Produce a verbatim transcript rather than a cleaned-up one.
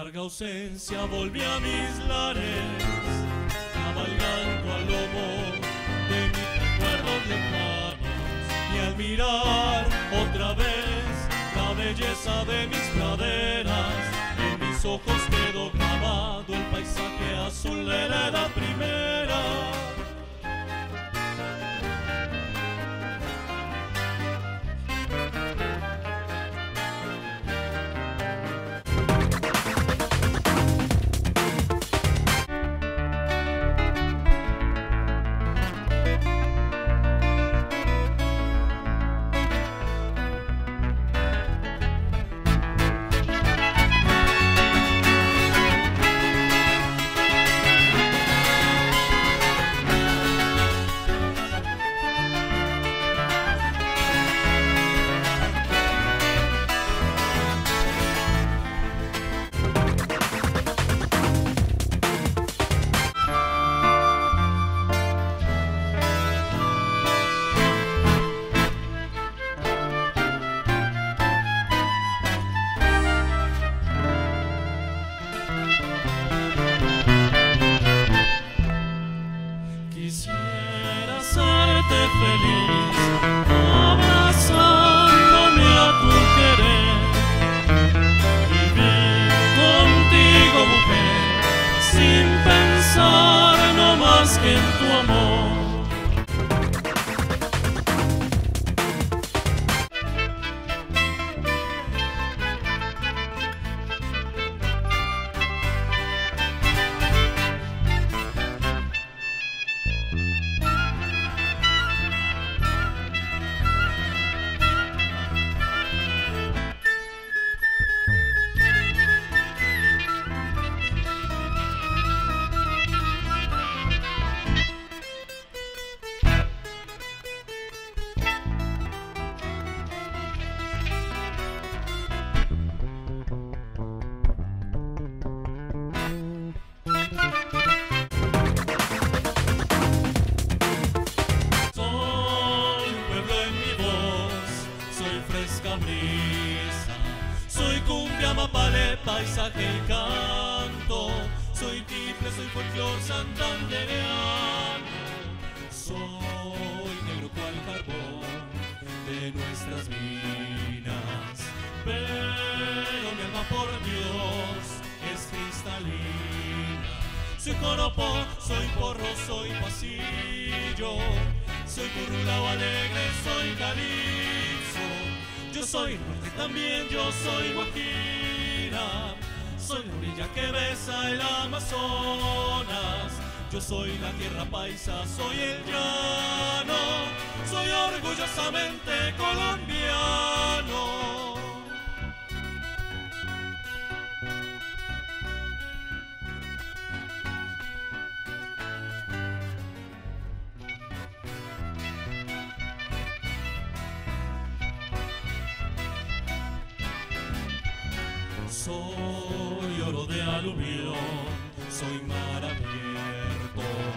larga ausencia volví a mis lares, cabalgando al lomo de mis recuerdos lejanos, y al mirar otra vez la belleza de mis praderas, en mis ojos quedó grabado el paisaje azul de la edad primera. Quisiera hacerte feliz, abrazándome a tu querer, vivir contigo, mujer, sin pensar no más que en tu amor. Brisa. Soy cumbia, mapale, paisaje y canto, soy tiple, soy folclor santandereano, soy negro cual carbón de nuestras minas, pero mi alma por Dios es cristalina. Soy joropo, soy porro, soy pasillo, soy currulao alegre, soy calipso. Yo soy norte también, yo soy guajira, soy la orilla que besa el Amazonas. Yo soy la tierra paisa, soy el llano, soy orgullosamente colombiano. Soy oro de aluvión, soy mar abierto.